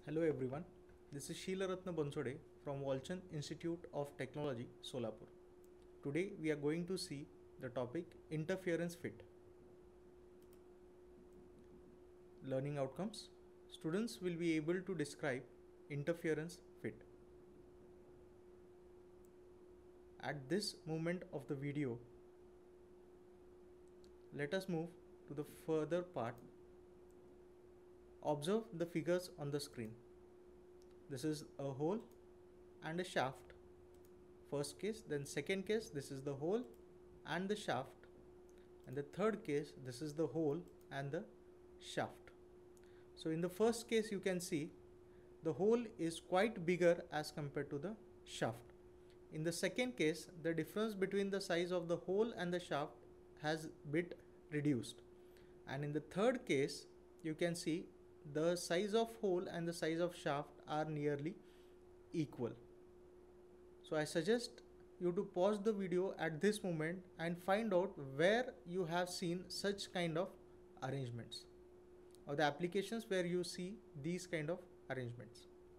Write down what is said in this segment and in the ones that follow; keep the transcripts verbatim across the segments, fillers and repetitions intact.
Hello everyone, this is Ratna Bansode from Walchand Institute of Technology, Solapur. Today we are going to see the topic interference fit. Learning outcomes. Students will be able to describe interference fit. At this moment of the video, let us move to the further part. Observe the figures on the screen. This is a hole and a shaft. First case, then second case, this is the hole and the shaft. And the third case, this is the hole and the shaft. So in the first case, you can see the hole is quite bigger as compared to the shaft. In the second case, the difference between the size of the hole and the shaft has bit reduced. And in the third case, you can see the size of hole and the size of shaft are nearly equal. So I suggest you to pause the video at this moment and find out where you have seen such kind of arrangements or the applications where you see these kind of arrangements.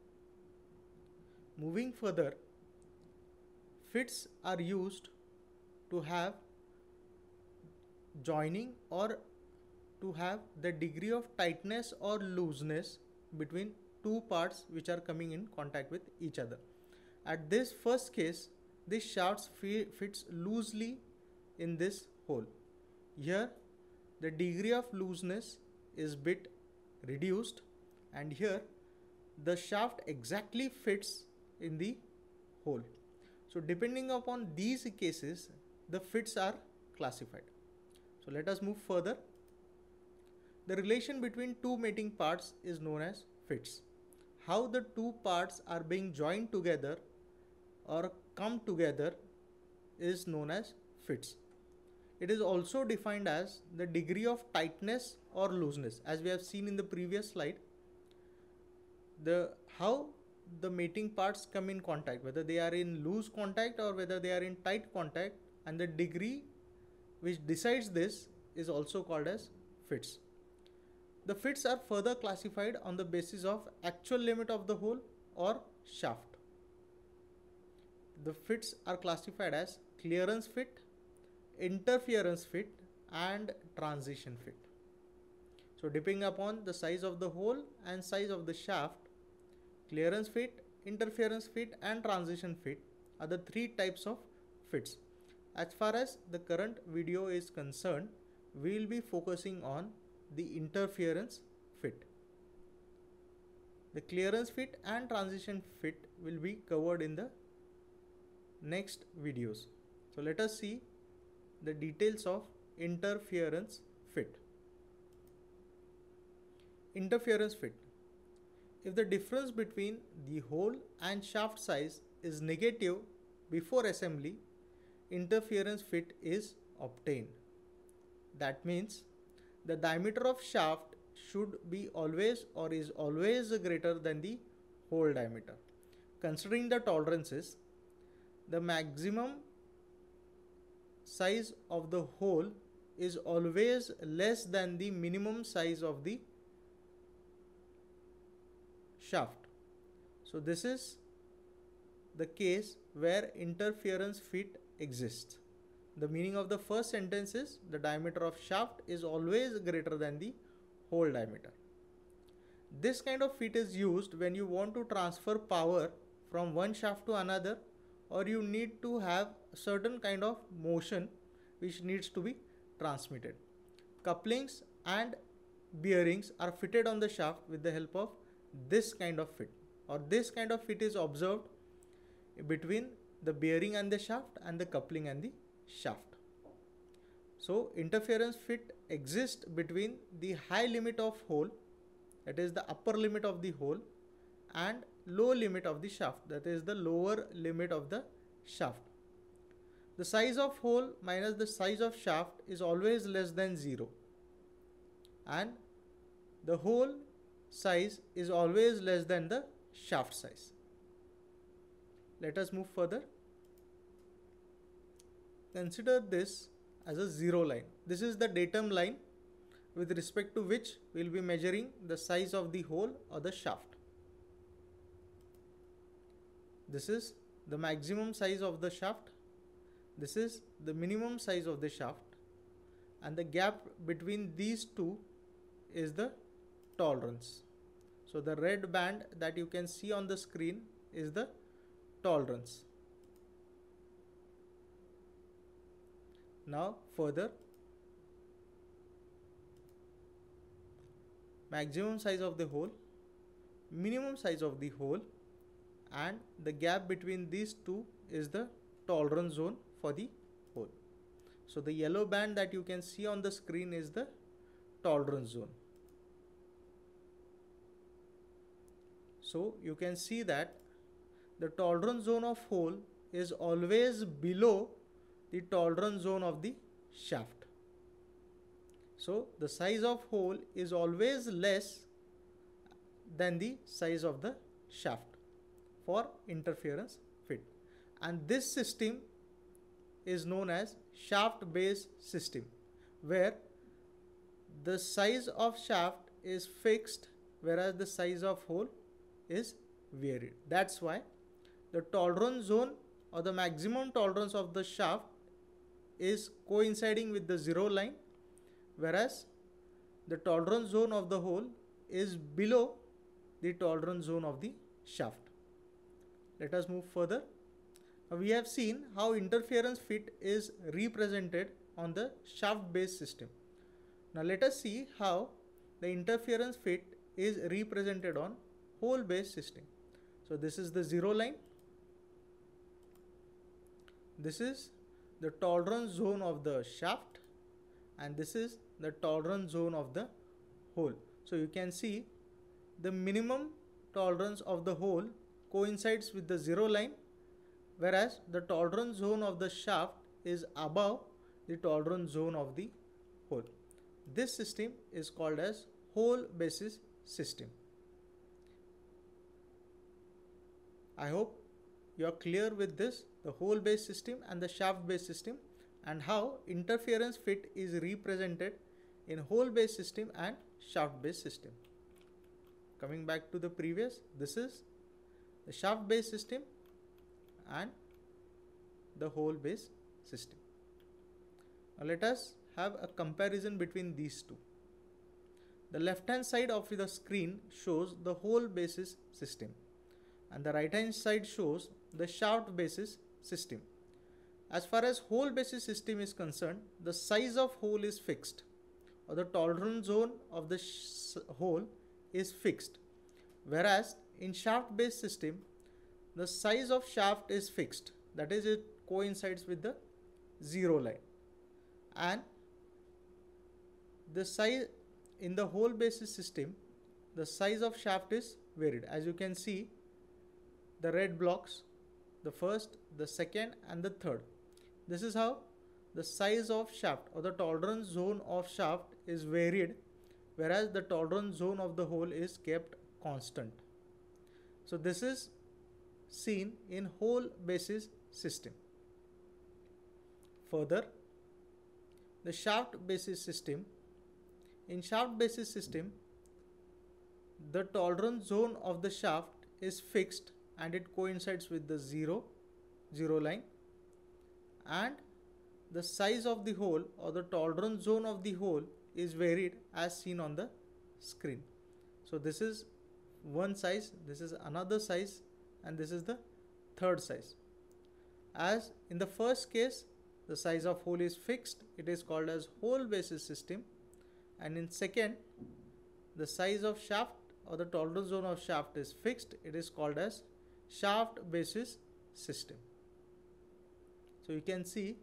Moving further, fits are used to have joining or to have the degree of tightness or looseness between two parts which are coming in contact with each other. At this first case, this shaft fits loosely in this hole. Here the degree of looseness is bit reduced, and here the shaft exactly fits in the hole. So depending upon these cases, the fits are classified. So let us move further. The relation between two mating parts is known as fits. How the two parts are being joined together or come together is known as fits. It is also defined as the degree of tightness or looseness. As we have seen in the previous slide, the how the mating parts come in contact, whether they are in loose contact or whether they are in tight contact, and the degree which decides this is also called as fits. The fits are further classified on the basis of actual limit of the hole or shaft. The fits are classified as clearance fit, interference fit, and transition fit. So depending upon the size of the hole and size of the shaft, clearance fit, interference fit, and transition fit are the three types of fits. As far as the current video is concerned, we will be focusing on the interference fit. The clearance fit and transition fit will be covered in the next videos. So let us see the details of interference fit. Interference fit. If the difference between the hole and shaft size is negative before assembly, interference fit is obtained. That means the diameter of shaft should be always or is always greater than the hole diameter. Considering the tolerances, the maximum size of the hole is always less than the minimum size of the shaft. So this is the case where interference fit exists. The meaning of the first sentence is the diameter of shaft is always greater than the hole diameter. This kind of fit is used when you want to transfer power from one shaft to another, or you need to have a certain kind of motion which needs to be transmitted. Couplings and bearings are fitted on the shaft with the help of this kind of fit, or this kind of fit is observed between the bearing and the shaft and the coupling and the shaft. So interference fit exists between the high limit of hole, that is the upper limit of the hole, and low limit of the shaft, that is the lower limit of the shaft. The size of hole minus the size of shaft is always less than zero, and the hole size is always less than the shaft size. Let us move further. Consider this as a zero line. This is the datum line with respect to which we will be measuring the size of the hole or the shaft. This is the maximum size of the shaft, this is the minimum size of the shaft, and the gap between these two is the tolerance. So the red band that you can see on the screen is the tolerance. Now further, maximum size of the hole, minimum size of the hole, and the gap between these two is the tolerance zone for the hole. So the yellow band that you can see on the screen is the tolerance zone. So you can see that the tolerance zone of hole is always below the tolerance zone of the shaft. So the size of hole is always less than the size of the shaft for interference fit. And this system is known as shaft base system, where the size of shaft is fixed whereas the size of hole is varied. That's why the tolerance zone or the maximum tolerance of the shaft is coinciding with the zero line, whereas the tolerance zone of the hole is below the tolerance zone of the shaft. Let us move further. Now we have seen how interference fit is represented on the shaft based system. Now let us see how the interference fit is represented on hole based system. So this is the zero line, this is the tolerance zone of the shaft, and this is the tolerance zone of the hole. So you can see the minimum tolerance of the hole coincides with the zero line, whereas the tolerance zone of the shaft is above the tolerance zone of the hole. This system is called as hole basis system. I hope you are clear with this, the hole based system and the shaft based system, and how interference fit is represented in hole based system and shaft based system. Coming back to the previous, this is the shaft based system and the hole based system. Now let us have a comparison between these two. The left hand side of the screen shows the hole basis system, and the right hand side shows the shaft basis system. As far as hole basis system is concerned, the size of hole is fixed, or the tolerance zone of the hole is fixed, whereas in shaft based system the size of shaft is fixed, that is, it coincides with the zero line, and the size in the hole basis system, the size of shaft is varied. As you can see, the red blocks, the first, the second and the third. This is how the size of shaft or the tolerance zone of shaft is varied, whereas the tolerance zone of the hole is kept constant. So this is seen in hole basis system. Further, the shaft basis system. In shaft basis system, the tolerance zone of the shaft is fixed and it coincides with the zero, zero line, and the size of the hole or the tolerance zone of the hole is varied as seen on the screen. So this is one size, this is another size, and this is the third size. As in the first case, the size of hole is fixed, it is called as hole basis system, and in second, the size of shaft or the tolerance zone of shaft is fixed, it is called as shaft basis system. So you can see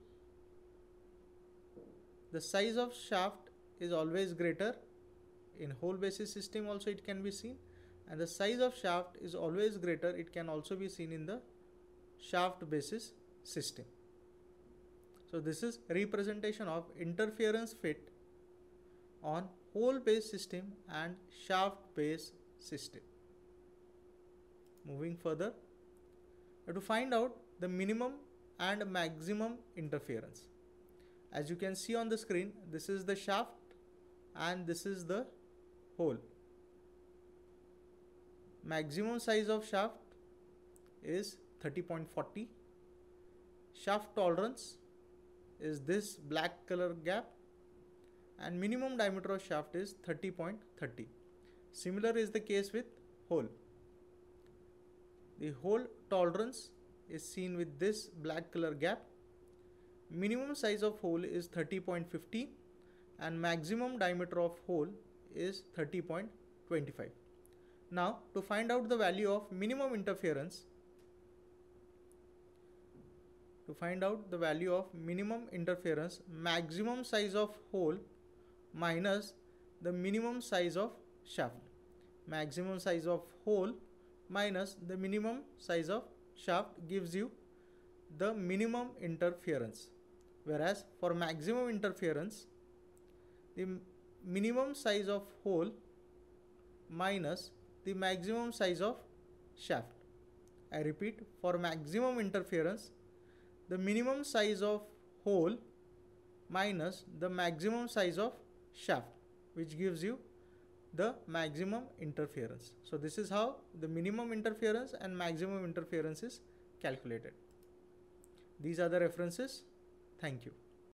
the size of shaft is always greater. In hole basis system also it can be seen, and the size of shaft is always greater, it can also be seen in the shaft basis system. So this is representation of interference fit on hole based system and shaft based system. Moving further, to find out the minimum and maximum interference. As you can see on the screen, this is the shaft and this is the hole. Maximum size of shaft is thirty point four zero. Shaft tolerance is this black color gap, and minimum diameter of shaft is thirty point three zero. Similar is the case with hole. The hole tolerance is seen with this black color gap. Minimum size of hole is thirty point one five and maximum diameter of hole is thirty point two five. Now, to find out the value of minimum interference, to find out the value of minimum interference, maximum size of hole minus the minimum size of shaft. Maximum size of hole minus the minimum size of shaft gives you the minimum interference. Whereas for maximum interference, the minimum size of hole minus the maximum size of shaft. I repeat, for maximum interference, the minimum size of hole minus the maximum size of shaft, which gives you the maximum interference. So this is how the minimum interference and maximum interference is calculated. These are the references. Thank you.